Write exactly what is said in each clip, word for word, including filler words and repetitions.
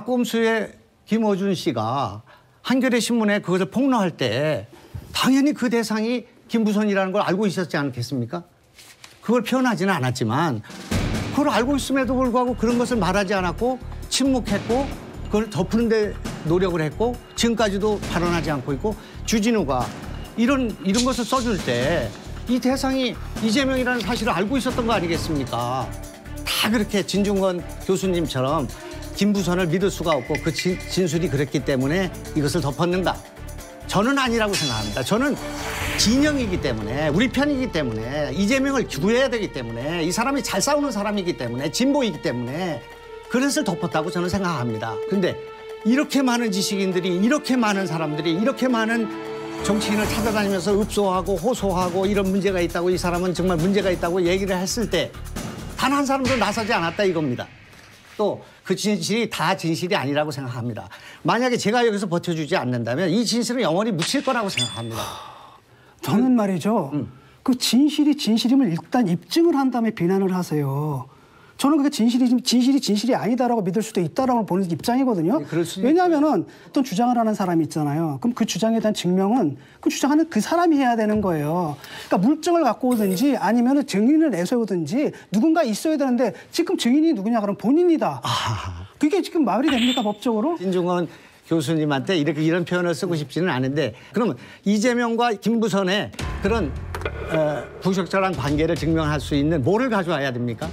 꼼수의 김어준 씨가 한겨레 신문에 그것을 폭로할 때 당연히 그 대상이 김부선이라는 걸 알고 있었지 않겠습니까? 그걸 표현하지는 않았지만 그걸 알고 있음에도 불구하고 그런 것을 말하지 않았고 침묵했고 그걸 덮는 데 노력을 했고 지금까지도 발언하지 않고 있고 주진우가 이런 이런 것을 써줄 때 이 대상이 이재명이라는 사실을 알고 있었던 거 아니겠습니까? 다 그렇게 진중권 교수님처럼 김부선을 믿을 수가 없고 그 진, 진술이 그랬기 때문에 이것을 덮었는가? 저는 아니라고 생각합니다. 저는 진영이기 때문에 우리 편이기 때문에 이재명을 구해야 되기 때문에 이 사람이 잘 싸우는 사람이기 때문에 진보이기 때문에 그것을 덮었다고 저는 생각합니다. 그런데 이렇게 많은 지식인들이 이렇게 많은 사람들이 이렇게 많은 정치인을 찾아다니면서 읍소하고 호소하고 이런 문제가 있다고 이 사람은 정말 문제가 있다고 얘기를 했을 때 단 한 사람도 나서지 않았다 이겁니다. 또 그 진실이 다 진실이 아니라고 생각합니다. 만약에 제가 여기서 버텨주지 않는다면 이 진실은 영원히 묻힐 거라고 생각합니다. 저는 말이죠. 음. 그 진실이 진실임을 일단 입증을 한 다음에 비난을 하세요. 저는 그게 진실이 진실이 진실이 아니다라고 믿을 수도 있다라고 보는 입장이거든요. 네, 왜냐하면은 어떤 주장을 하는 사람이 있잖아요. 그럼 그 주장에 대한 증명은 그 주장하는 그 사람이 해야 되는 거예요. 그러니까 물증을 갖고 오든지 아니면은 증인을 내세우든지 누군가 있어야 되는데 지금 증인이 누구냐 그러면 본인이다. 아. 그게 지금 말이 됩니까 법적으로? 진중권 교수님한테 이렇게 이런 표현을 쓰고 싶지는 않은데 그러면 이재명과 김부선의 그런 어, 부적절한 관계를 증명할 수 있는 뭐를 가져와야 됩니까?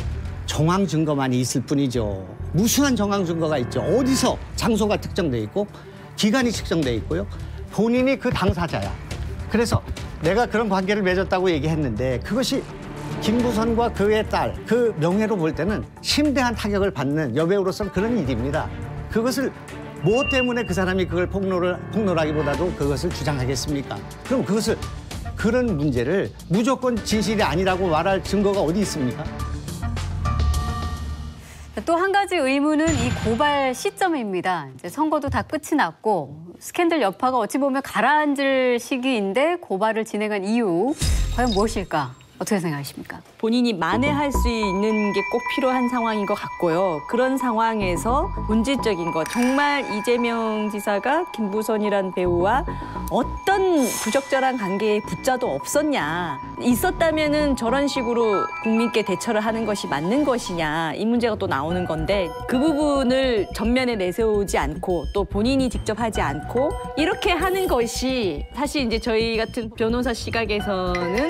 정황 증거만이 있을 뿐이죠. 무수한 정황 증거가 있죠. 어디서 장소가 특정돼 있고 기간이 측정돼 있고요. 본인이 그 당사자야. 그래서 내가 그런 관계를 맺었다고 얘기했는데 그것이 김부선과 그의 딸, 그 명예로 볼 때는 심대한 타격을 받는 여배우로서는 그런 일입니다. 그것을 무엇 때문에 그 사람이 그걸 폭로를, 폭로라기보다도 그것을 주장하겠습니까? 그럼 그것을 그런 문제를 무조건 진실이 아니라고 말할 증거가 어디 있습니까? 또 한 가지 의문은 이 고발 시점입니다. 이제 선거도 다 끝이 났고 스캔들 여파가 어찌 보면 가라앉을 시기인데 고발을 진행한 이유 과연 무엇일까? 어떻게 생각하십니까? 본인이 만회할 수 있는 게 꼭 필요한 상황인 것 같고요. 그런 상황에서 본질적인 것, 정말 이재명 지사가 김부선이란 배우와 어떤 부적절한 관계에 붙자도 없었냐. 있었다면은 저런 식으로 국민께 대처를 하는 것이 맞는 것이냐. 이 문제가 또 나오는 건데 그 부분을 전면에 내세우지 않고 또 본인이 직접 하지 않고 이렇게 하는 것이 사실 이제 저희 같은 변호사 시각에서는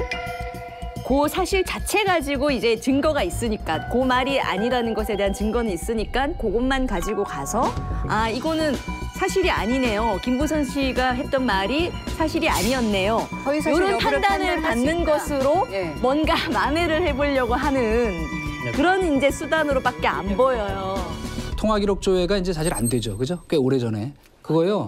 그 사실 자체 가지고 이제 증거가 있으니까 그 말이 아니라는 것에 대한 증거는 있으니까 그것만 가지고 가서 아 이거는 사실이 아니네요. 김부선 씨가 했던 말이 사실이 아니었네요. 이런 판단을 받는 것으로 예. 뭔가 만회를 해보려고 하는 그런 이제 수단으로밖에 안 보여요. 통화 기록 조회가 이제 사실 안 되죠, 그죠? 꽤 오래 전에 그거요.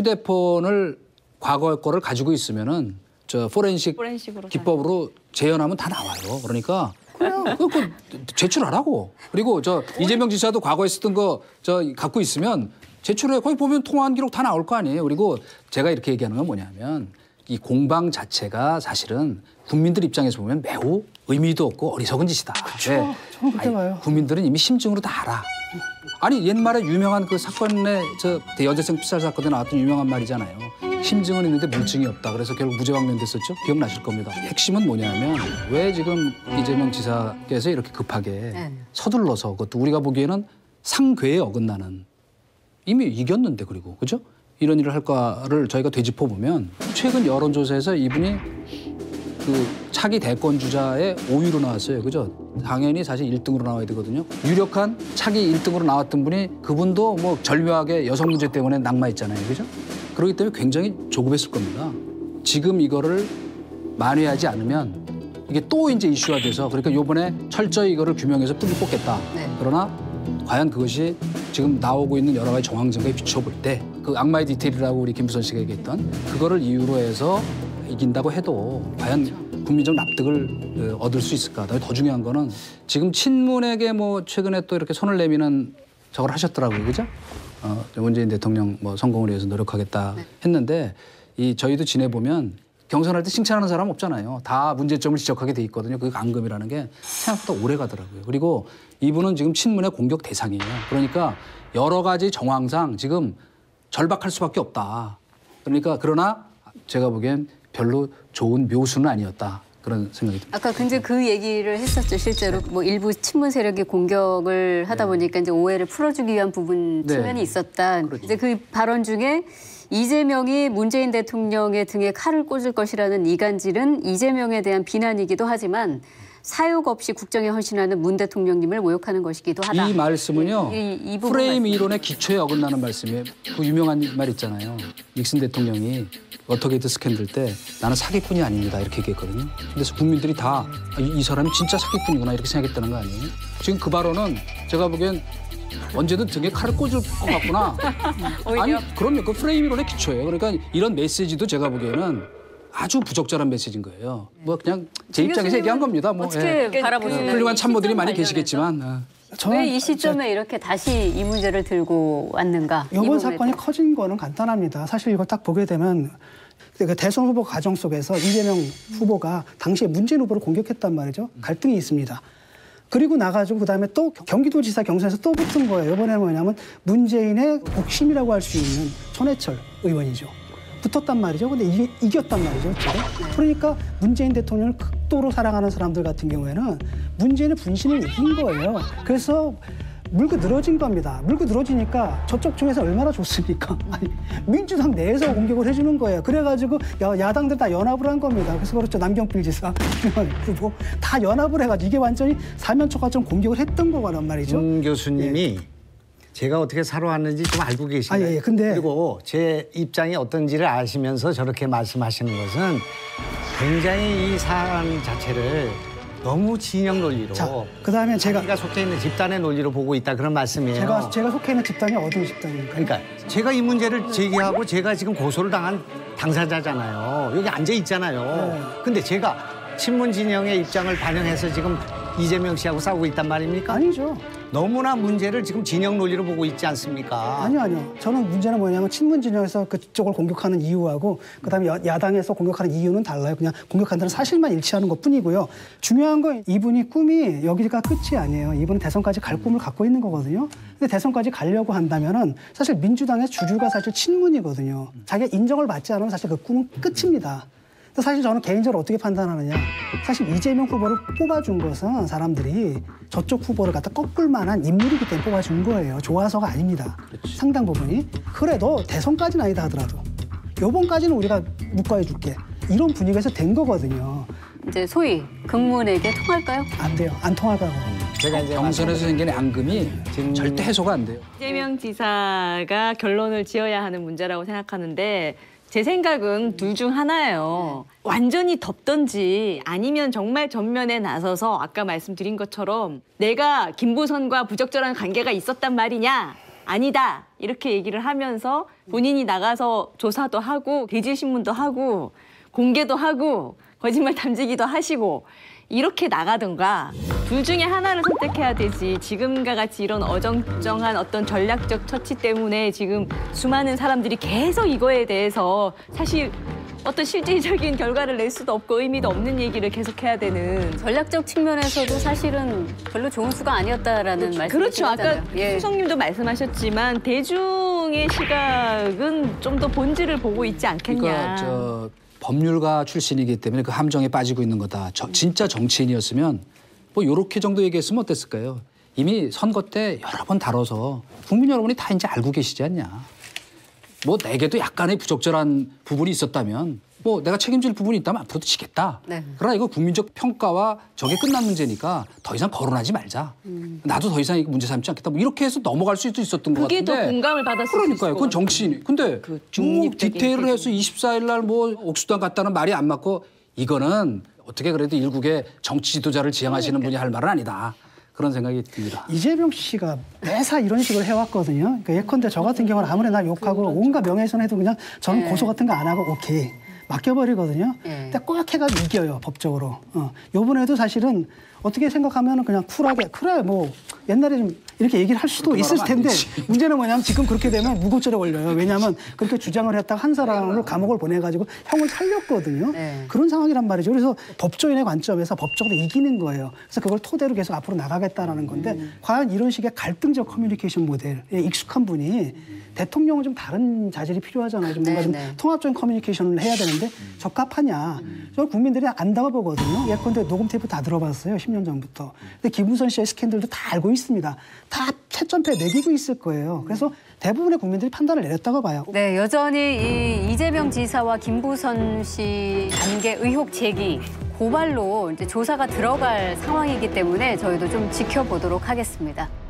휴대폰을 과거 거를 가지고 있으면은. 저 포렌식 기법으로 재현하면 다 나와요. 그러니까 그, 그 제출하라고. 그리고 저 이재명 지사도 과거에 쓰던 거 저 갖고 있으면 제출해. 거기 보면 통화한 기록 다 나올 거 아니에요. 그리고 제가 이렇게 얘기하는 건 뭐냐면 이 공방 자체가 사실은 국민들 입장에서 보면 매우 의미도 없고 어리석은 짓이다. 그렇죠. 저는 그렇게 봐요. 국민들은 이미 심증으로 다 알아. 아니 옛말에 유명한 그 사건에 저 여대생 피살 사건에 나왔던 유명한 말이잖아요. 심증은 있는데 물증이 없다. 그래서 결국 무죄방면됐었죠. 기억나실 겁니다. 핵심은 뭐냐면 왜 지금 이재명 지사께서 이렇게 급하게 네. 서둘러서 그것도 우리가 보기에는 상궤에 어긋나는 이미 이겼는데 그리고 그죠? 이런 일을 할까를 저희가 되짚어 보면 최근 여론조사에서 이분이 그 차기 대권 주자의 오 위로 나왔어요. 그죠? 당연히 사실 일 등으로 나와야 되거든요. 유력한 차기 일 등으로 나왔던 분이 그분도 뭐 절묘하게 여성 문제 때문에 낙마했잖아요. 그죠? 그렇기 때문에 굉장히 조급했을 겁니다. 지금 이거를 만회하지 않으면 이게 또 이제 이슈가 돼서 그러니까 이번에 철저히 이거를 규명해서 뿔을 뽑겠다. 네. 그러나 과연 그것이 지금 나오고 있는 여러 가지 정황 증거에 비춰볼 때 그 악마의 디테일이라고 우리 김부선 씨가 얘기했던 그거를 이유로 해서 이긴다고 해도 과연 국민적 납득을 얻을 수 있을까? 더 중요한 거는 지금 친문에게 뭐 최근에 또 이렇게 손을 내미는 저걸 하셨더라고요. 그죠? 어, 문재인 대통령 뭐 성공을 위해서 노력하겠다 했는데 이 저희도 지내보면 경선할 때 칭찬하는 사람 없잖아요. 다 문제점을 지적하게 돼 있거든요. 그 감금이라는 게 생각보다 오래 가더라고요. 그리고 이분은 지금 친문의 공격 대상이에요. 그러니까 여러 가지 정황상 지금 절박할 수밖에 없다. 그러니까 그러나 제가 보기엔 별로 좋은 묘수는 아니었다. 그런 생각이 듭니다. 아까 근데 그 얘기를 했었죠. 실제로 뭐 일부 친문 세력이 공격을 하다 보니까 이제 오해를 풀어주기 위한 부분 네. 측면이 있었다. 그렇죠. 이제 그 발언 중에 이재명이 문재인 대통령의 등에 칼을 꽂을 것이라는 이간질은 이재명에 대한 비난이기도 하지만 사욕 없이 국정에 헌신하는 문 대통령님을 모욕하는 것이기도 하다. 이 말씀은요. 이, 이, 이 부분 프레임 말씀. 이론의 기초에 어긋나는 말씀이에요. 그 유명한 말 있잖아요. 닉슨 대통령이 워터게이트 스캔들 때 나는 사기꾼이 아닙니다 이렇게 얘기했거든요. 그래서 국민들이 다 이, 이 사람이 진짜 사기꾼이구나 이렇게 생각했다는 거 아니에요? 지금 그 발언은 제가 보기엔 언제든 등에 칼을 꽂을 것 같구나. 아니 그럼요. 그 프레임 이론의 기초예요. 그러니까 이런 메시지도 제가 보기에는 아주 부적절한 메시지인 거예요. 뭐 그냥 제 입장에서 얘기한 겁니다. 뭐 어떻게 예. 바라보시나요? 훌륭한 이 참모들이 시점 많이 관련해서? 계시겠지만 어. 왜 이 시점에 이렇게 다시 이 문제를 들고 왔는가? 이 이번 부분에 사건이 대해. 커진 거는 간단합니다. 사실 이걸 딱 보게 되면 그 대선 후보 과정 속에서 이재명 후보가 당시에 문재인 후보를 공격했단 말이죠. 갈등이 있습니다. 그리고 나가지고 그다음에 또 경기도지사 경선에서 또 붙은 거예요. 이번에는 뭐냐면 문재인의 복심이라고 할 수 있는 손해철 의원이죠. 붙었단 말이죠. 근데 이, 이겼단 말이죠. 제가. 그러니까 문재인 대통령을 극도로 사랑하는 사람들 같은 경우에는 문재인의 분신을 이긴 거예요. 그래서 물고 늘어진 겁니다. 물고 늘어지니까 저쪽 중에서 얼마나 좋습니까? 아니, 민주당 내에서 공격을 해주는 거예요. 그래가지고 야, 야당들 다 연합을 한 겁니다. 그래서 그렇죠. 남경필 지사, 후보 다 연합을 해가지고 이게 완전히 사면초가처럼 공격을 했던 거란 말이죠. 문 교수님이 제가 어떻게 살아왔는지 좀 알고 계시나요? 아, 예, 예. 근데- 그리고 제 입장이 어떤지를 아시면서 저렇게 말씀하시는 것은 굉장히 이 사안 자체를 너무 진영 논리로 자, 그다음에 제가 자기가 속해 있는 집단의 논리로 보고 있다 그런 말씀이에요. 제가 제가 속해 있는 집단이 어떤 집단입니까? 그러니까 제가 이 문제를 제기하고 제가 지금 고소를 당한 당사자잖아요. 여기 앉아 있잖아요. 네. 근데 제가 친문 진영의 입장을 반영해서 지금 이재명 씨하고 싸우고 있단 말입니까? 아니죠. 너무나 문제를 지금 진영 논리로 보고 있지 않습니까? 아니요, 아니요. 저는 문제는 뭐냐면 친문 진영에서 그쪽을 공격하는 이유하고 그다음에 여- 야당에서 공격하는 이유는 달라요. 그냥 공격한다는 사실만 일치하는 것뿐이고요. 중요한 건 이분이 꿈이 여기가 끝이 아니에요. 이분은 대선까지 갈 꿈을 갖고 있는 거거든요. 근데 대선까지 가려고 한다면은 사실 민주당의 주류가 사실 친문이거든요. 자기가 인정을 받지 않으면 사실 그 꿈은 끝입니다. 근데 사실 저는 개인적으로 어떻게 판단하느냐. 사실 이재명 후보를 뽑아준 것은 사람들이 저쪽 후보를 갖다 꺾을 만한 인물이기 때문에 뽑아준 거예요. 좋아서가 아닙니다. 상당 부분이. 그래도 대선까지는 아니다 하더라도 요번까지는 우리가 묶어해 줄게. 이런 분위기에서 된 거거든요. 이제 소위 극문에게 통할까요? 안 돼요. 안 통할 거라고. 제가 이제 경선에서 생긴 앙금이 절대 해소가 안 돼요. 이재명 지사가 결론을 지어야 하는 문제라고 생각하는데 제 생각은 둘 중 하나예요. 완전히 덮던지 아니면 정말 전면에 나서서 아까 말씀드린 것처럼 내가 김부선과 부적절한 관계가 있었단 말이냐? 아니다. 이렇게 얘기를 하면서 본인이 나가서 조사도 하고 대질신문도 하고 공개도 하고 거짓말 탐지기도 하시고 이렇게 나가든가 둘 중에 하나를 선택해야 되지. 지금과 같이 이런 어정쩡한 어떤 전략적 처치 때문에 지금 수많은 사람들이 계속 이거에 대해서 사실 어떤 실질적인 결과를 낼 수도 없고 의미도 없는 얘기를 계속해야 되는. 전략적 측면에서도 사실은 별로 좋은 수가 아니었다라는 말씀이시잖아요. 그렇죠. 아까 예. 수석님도 말씀하셨지만 대중의 시각은 좀 더 본질을 보고 있지 않겠냐. 그러니까 저 법률가 출신이기 때문에 그 함정에 빠지고 있는 거다. 저, 진짜 정치인이었으면 뭐 요렇게 정도 얘기했으면 어땠을까요? 이미 선거 때 여러 번 다뤄서 국민 여러분이 다 이제 알고 계시지 않냐. 뭐 내게도 약간의 부적절한 부분이 있었다면 뭐 내가 책임질 부분이 있다면 앞으로도 지겠다. 네. 그러나 이거 국민적 평가와 저게 끝난 문제니까 더 이상 거론하지 말자. 음. 나도 더 이상 이거 문제 삼지 않겠다. 뭐 이렇게 해서 넘어갈 수도 있었던 것 그게 같은데. 더 공감을 받았을 수 그러니까요. 있을 그건 것 정치인이. 근데 그 뭐 중립적인 디테일을 해서 기준. 이십사 일 날 뭐 옥수당 갔다는 말이 안 맞고 이거는 어떻게 그래도 일국의 정치 지도자를 지향하시는 분이 할 말은 아니다. 그런 생각이 듭니다. 이재명 씨가 매사 이런 식으로 해왔거든요. 그러니까 예컨대 저 같은 경우는 아무리 나 욕하고 온갖 명예훼손해도 그냥 저는 네. 고소 같은 거 안 하고 오케이 맡겨버리거든요. 네. 근데 꼭 해가지고 이겨요 법적으로. 어. 요번에도 사실은 어떻게 생각하면 그냥 쿨하게 그래 뭐 옛날에 좀 이렇게 얘기를 할 수도 있을 텐데 문제는 뭐냐면 지금 그렇게 되면 무고죄로 걸려요. 왜냐하면 그렇게 주장을 했다가 한 사람을 감옥을 보내가지고 형을 살렸거든요. 네. 그런 상황이란 말이죠. 그래서 법조인의 관점에서 법적으로 이기는 거예요. 그래서 그걸 토대로 계속 앞으로 나가겠다라는 건데 음. 과연 이런 식의 갈등적 커뮤니케이션 모델에 익숙한 분이 대통령은 좀 다른 자질이 필요하잖아요. 좀 뭔가 좀 네, 네. 통합적인 커뮤니케이션을 해야 되는데 적합하냐. 저 국민들이 안다고 보거든요. 예컨대 녹음 테이프 다 들어봤어요. 십 년 전부터. 근데 김무선 씨의 스캔들도 다 알고 있습니다. 다 채점표에 매기고 있을 거예요. 그래서 대부분의 국민들이 판단을 내렸다고 봐요. 네, 여전히 이 이재명 지사와 김부선 씨 관계 의혹 제기, 고발로 이제 조사가 들어갈 상황이기 때문에 저희도 좀 지켜보도록 하겠습니다.